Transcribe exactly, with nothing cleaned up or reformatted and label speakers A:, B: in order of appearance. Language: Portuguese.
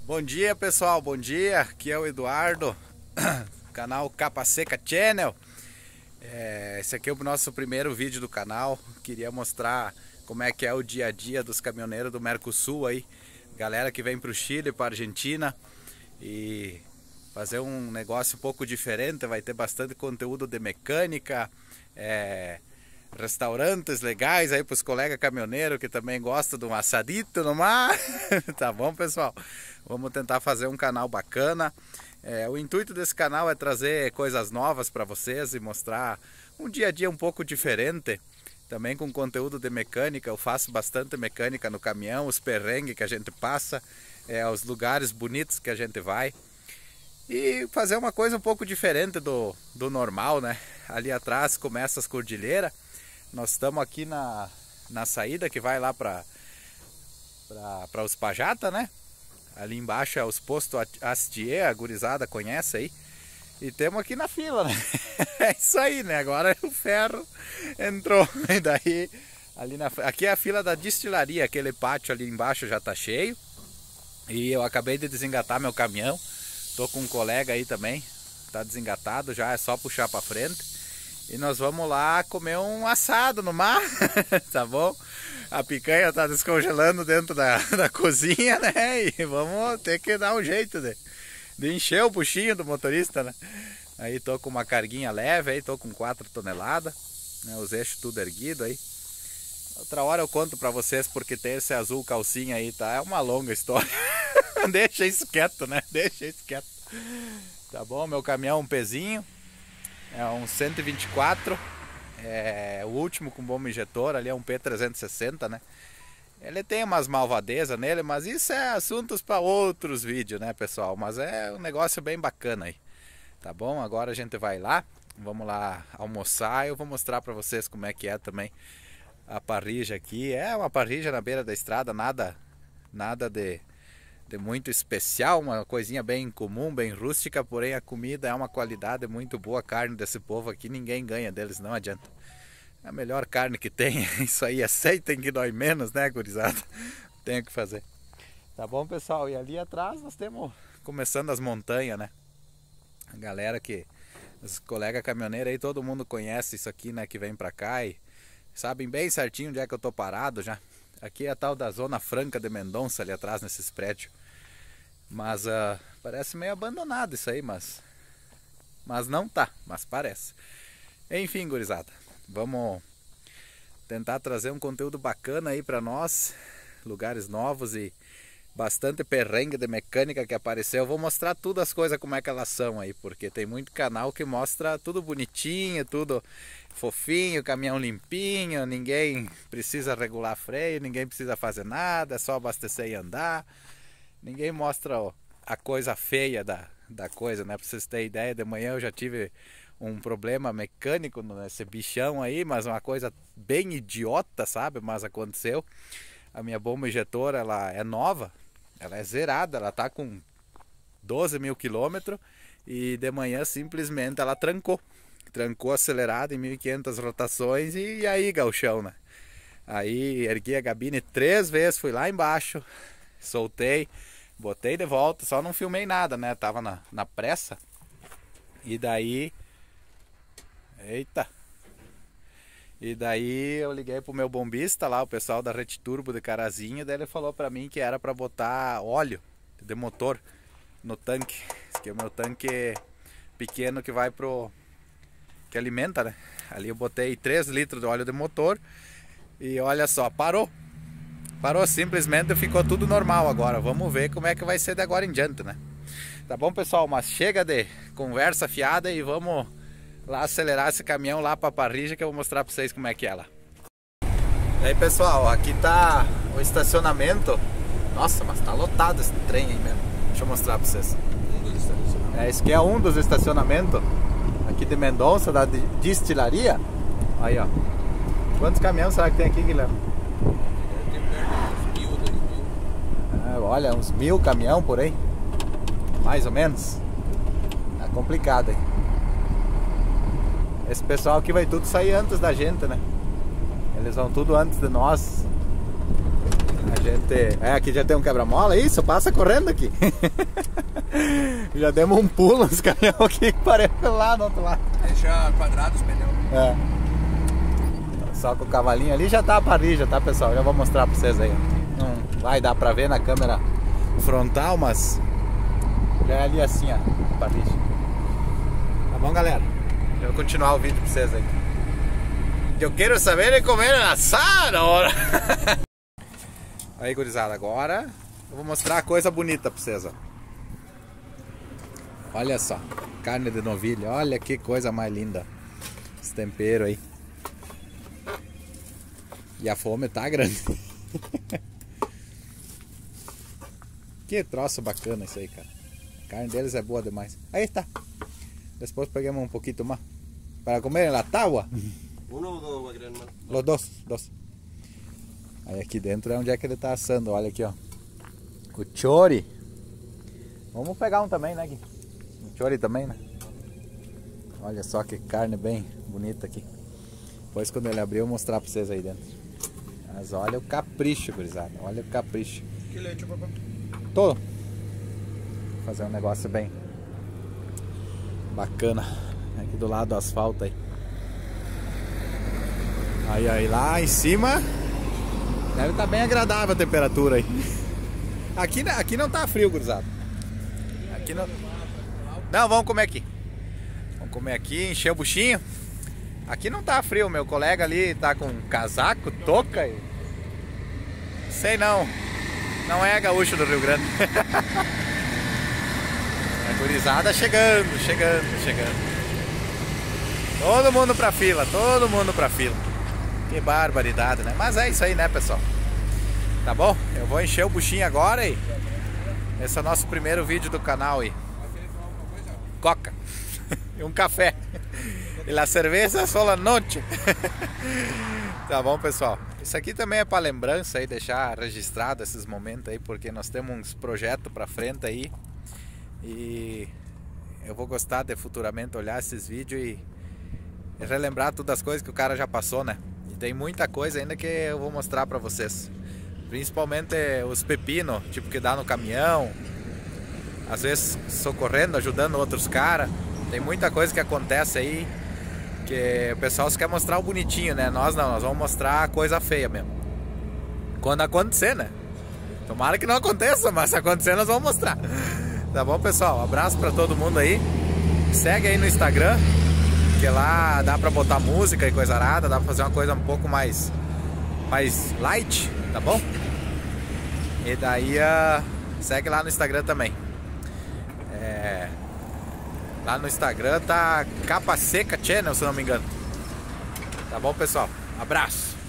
A: Bom dia, pessoal, bom dia, aqui é o Eduardo, canal Capa Seca Channel. é, Esse aqui é o nosso primeiro vídeo do canal. Queria mostrar como é que é o dia a dia dos caminhoneiros do Mercosul aí, galera que vem para o Chile, para a Argentina, e fazer um negócio um pouco diferente. Vai ter bastante conteúdo de mecânica, é, restaurantes legais aí para os colegas caminhoneiros que também gostam de um assadito no mar. Tá bom, pessoal? Vamos tentar fazer um canal bacana. É, o intuito desse canal é trazer coisas novas para vocês e mostrar um dia a dia um pouco diferente. Também com conteúdo de mecânica. Eu faço bastante mecânica no caminhão, os perrengues que a gente passa, é, os lugares bonitos que a gente vai. E fazer uma coisa um pouco diferente do, do normal, né? Ali atrás começa as cordilheiras. Nós estamos aqui na, na saída que vai lá para para os Pajata, né? Ali embaixo é os postos Astier, a gurizada conhece aí. E temos aqui na fila, né? É isso aí, né? Agora o ferro entrou. E daí, ali na, aqui é a fila da destilaria, aquele pátio ali embaixo já tá cheio. E eu acabei de desengatar meu caminhão. Tô com um colega aí também, tá desengatado já, é só puxar para frente. E nós vamos lá comer um assado no mar, tá bom? A picanha tá descongelando dentro da, da cozinha, né? E vamos ter que dar um jeito de, de encher o buchinho do motorista, né? Aí tô com uma carguinha leve, aí tô com quatro toneladas, né? Os eixos tudo erguido aí. Outra hora eu conto pra vocês porque tem esse azul calcinha aí, tá? É uma longa história. Deixa isso quieto, né? Deixa isso quieto. Tá bom? Meu caminhão é um pezinho. É um cento e vinte e quatro. É o último com bomba injetor. Ali é um P trezentos e sessenta, né? Ele tem umas malvadezas nele, mas isso é assuntos para outros vídeos, né, pessoal? Mas é um negócio bem bacana aí. Tá bom? Agora a gente vai lá. Vamos lá almoçar. Eu vou mostrar para vocês como é que é também a parrilla aqui. É uma parrilla na beira da estrada. Nada, nada de... de muito especial, uma coisinha bem comum, bem rústica, porém a comida é uma qualidade muito boa. A carne desse povo aqui ninguém ganha deles, não adianta. É a melhor carne que tem, isso aí, aceitem que dói menos, né, gurizada? Tem o que fazer. Tá bom, pessoal? E ali atrás nós temos começando as montanhas, né? A galera que, os colegas caminhoneiros aí, todo mundo conhece isso aqui, né, que vem pra cá e sabem bem certinho onde é que eu tô parado já. Aqui é a tal da Zona Franca de Mendonça, ali atrás nesses prédios. Mas uh, parece meio abandonado isso aí, mas mas não tá, mas parece. Enfim, gurizada, vamos tentar trazer um conteúdo bacana aí pra nós, lugares novos e bastante perrengue de mecânica que apareceu. Eu vou mostrar tudo as coisas como é que elas são aí, porque tem muito canal que mostra tudo bonitinho, tudo fofinho, caminhão limpinho, ninguém precisa regular freio, ninguém precisa fazer nada, é só abastecer e andar. Ninguém mostra ó, a coisa feia da, da coisa, né? Pra vocês terem ideia, de manhã eu já tive um problema mecânico nesse bichão aí, mas uma coisa bem idiota, sabe? Mas aconteceu. A minha bomba injetora, ela é nova, ela é zerada, ela tá com doze mil quilômetros e de manhã simplesmente ela trancou. Trancou acelerado em mil e quinhentas rotações e aí, gauchão, né? Aí ergui a gabine três vezes, fui lá embaixo, soltei, botei de volta, só não filmei nada, né? Tava na, na pressa. E daí... Eita! E daí eu liguei pro meu bombista lá, o pessoal da Rede Turbo de Carazinho, daí ele falou pra mim que era pra botar óleo de motor no tanque. Esse aqui é o meu tanque pequeno que vai pro... que alimenta, né? Ali eu botei três litros de óleo de motor e olha só, parou. Parou simplesmente, ficou tudo normal agora. Vamos ver como é que vai ser de agora em diante, né? Tá bom, pessoal? Mas chega de conversa fiada e vamos lá acelerar esse caminhão lá pra parrilla que eu vou mostrar pra vocês como é que é lá. E aí, pessoal, aqui tá o estacionamento. Nossa, mas tá lotado esse trem aí mesmo. Deixa eu mostrar pra vocês. Um dos estacionamentos. É, esse aqui é um dos estacionamentos aqui de Mendonça, da destilaria. Aí, ó. Quantos caminhões será que tem aqui, Guilherme?
B: Tem perto de uns mil, dois mil.
A: É, olha, uns mil caminhão por aí. Mais ou menos. Tá complicado aí. Esse pessoal aqui vai tudo sair antes da gente, né? Eles vão tudo antes de nós. A gente... É, aqui já tem um quebra-mola, isso, passa correndo aqui. Já demos um pulo nos caminhões aqui que parece lá do outro lado.
B: Deixa quadrado os pneus.
A: É. Só com o cavalinho ali já tá a parrilla, tá, pessoal? Já vou mostrar pra vocês aí. Não vai dar pra ver na câmera frontal, mas já é ali assim, ó, a parrilla. Tá bom, galera? Eu vou continuar o vídeo pra vocês aí. Eu quero saber de comer assado agora. Aí, gurizada, agora eu vou mostrar a coisa bonita pra vocês, ó. Olha só, carne de novilha, olha que coisa mais linda. Esse tempero aí. E a fome tá grande. Que troço bacana isso aí, cara. A carne deles é boa demais. Aí está. Depois pegamos um pouquinho mais. Para comer na tábua.
B: Um ou dois, grande mano?
A: Los dois, dois. Aí aqui dentro é onde é que ele tá assando. Olha aqui, ó. O chori. Vamos pegar um também, né, Gui? Um chori também, né? Olha só que carne bem bonita aqui. Depois quando ele abrir eu vou mostrar pra vocês aí dentro. Mas olha o capricho, gurizada. Olha o capricho.
B: Que leite, papai?
A: Todo. Vou fazer um negócio bem bacana. Aqui do lado do asfalto aí. Aí, aí, lá em cima deve estar bem agradável a temperatura aí. Aqui, aqui não tá frio, gurizada. Aqui não... Não, vamos comer aqui. Vamos comer aqui, encher o buchinho. Aqui não tá frio, meu colega ali tá com casaco, touca e... Sei não. Não é gaúcho do Rio Grande. A gurizada chegando, chegando, chegando. Todo mundo pra fila, todo mundo pra fila. Que barbaridade, né? Mas é isso aí, né, pessoal? Tá bom? Eu vou encher o buchinho agora e... Esse é o nosso primeiro vídeo do canal aí. Coca. E um café. E la cerveja só la noite. Tá bom, pessoal? Isso aqui também é para lembrança aí, deixar registrado esses momentos aí, porque nós temos uns projetos para frente aí. E eu vou gostar de futuramente olhar esses vídeos e relembrar todas as coisas que o cara já passou, né? E tem muita coisa ainda que eu vou mostrar para vocês. Principalmente os pepinos, tipo que dá no caminhão. Às vezes socorrendo, ajudando outros caras. Tem muita coisa que acontece aí que o pessoal só quer mostrar o bonitinho, né? Nós não, nós vamos mostrar a coisa feia mesmo. Quando acontecer, né? Tomara que não aconteça, mas se acontecer nós vamos mostrar. Tá bom, pessoal? Um abraço pra todo mundo aí. Segue aí no Instagram, que lá dá pra botar música e coisa arada, dá pra fazer uma coisa um pouco mais, mais light, tá bom? E daí uh, segue lá no Instagram também. É... Lá no Instagram tá Capa Seca Channel, se não me engano. Tá bom, pessoal? Abraço!